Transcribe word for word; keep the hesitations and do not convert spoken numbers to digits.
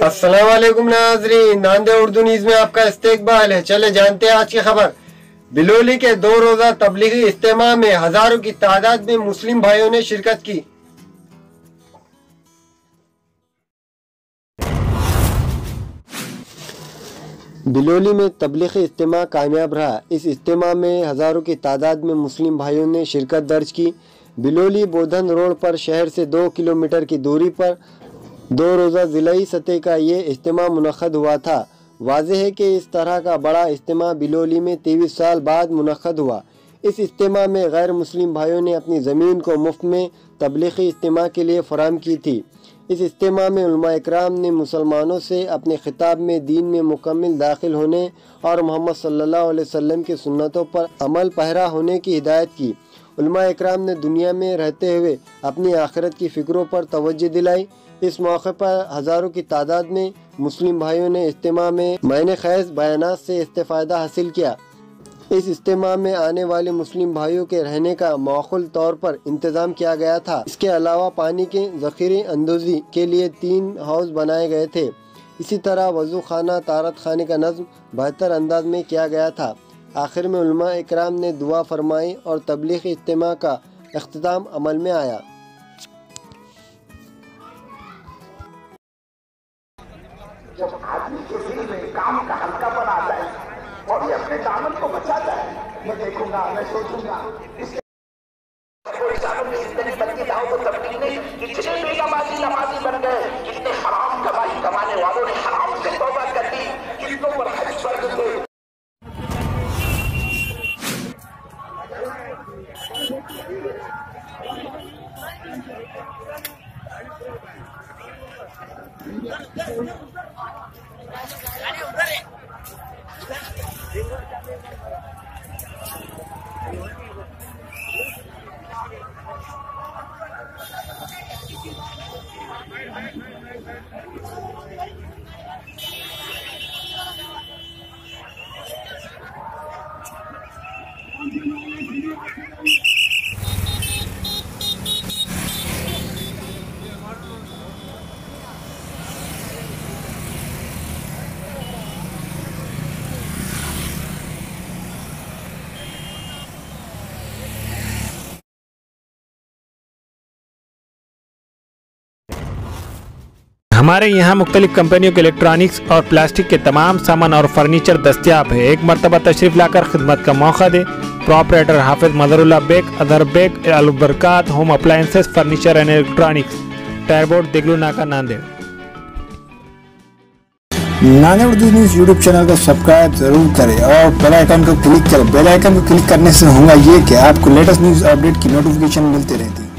अस्सलाम वालेकुम नाज़रीन, नांदे उर्दू न्यूज़ में आपका इस्तकबाल है। चले जानते हैं आज की खबर। बिलोली के दो रोजा तबलीगी इज्तिमा में हजारों की तादाद में मुस्लिम भाइयों ने शिरकत की। बिलोली में तबलीगी इज्तिमा कामयाब रहा। इस इज्तिमा में हजारों की तादाद में मुस्लिम भाइयों ने शिरकत दर्ज की। बिलोली बोधन रोड पर शहर से दो किलोमीटर की दूरी पर दो रोज़ा ज़िलाई सतह का ये इज्तिमा मुनक़्क़द हुआ था। वाज़ेह है कि इस तरह का बड़ा इज्तिमा बिलोली में तेईस साल बाद मुनक़्क़द हुआ। इस इज्तिमा में गैर मुस्लिम भाइयों ने अपनी ज़मीन को मुफ्त में तबलीगी इज्तिमा के लिए फ़राहम की थी। इस इज्तिमा में उलमा इकराम ने मुसलमानों से अपने खिताब में दीन में मुकम्मल दाखिल होने और मोहम्मद सल्लल्लाहु अलैहि वसल्लम की सुन्नतों पर अमल पहरा होने की हिदायत की। उलमा इकराम ने दुनिया में रहते हुए अपनी आखिरत की फ़िक्रों पर तवज्जो दिलाई। इस मौके पर हज़ारों की तादाद में मुस्लिम भाइयों ने इज्तिमा में मायने खैज़ बयानात से इस्तेफ़ादा हासिल किया। इस इज्तिमा में आने वाले मुस्लिम भाइयों के रहने का मौक़ूल तौर पर इंतज़ाम किया गया था। इसके अलावा पानी के ज़ख़ीरे अंदोज़ी के लिए तीन हाउस बनाए गए थे। इसी तरह वज़ू खाना तारत खाने का नज़्म बेहतर अंदाज में किया गया था। आखिर में उलमा इकराम ने दुआ फरमाई और तबलीगी इज्तिमा का इख्तिताम अमल में आया। जब आदमी के दिल में काम का हल्का बना जाए और ये अपने दामन को बचा जाए, मैं देखूंगा, मैं सोचूंगा इसके जिंदगी बनती दाव तो तब्दील नहीं। कितने बेनमाजी नमाजी बन गए, कितने हराम कमाई कमाने वालों ने हराम से तौबा कर दी, कितनों पर हज फर्ज हुए। हमारे यहाँ मुख्तलिफ कंपनियों के इलेक्ट्रॉनिक्स और प्लास्टिक के तमाम सामान और फर्नीचर दस्तियाब है। एक मरतबा तशरीफ़ लाकर खिदमत का मौका दे। प्रॉपरेटर हाफिज मदरुल्लाह बेग, अदर Baig, Albarkat home appliances, furniture and electronics, टायरबोर्ड, दिगलू नाका, Nanded. Nanded Urdu news YouTube channel को सब्सक्राइब जरूर करें और बेल आइकन को क्लिक करें। बेल आइकन को क्लिक करने से होगा ये कि आपको लेटेस्ट न्यूज़ अपडेट की नोटिफिकेशन मिलती रहती है।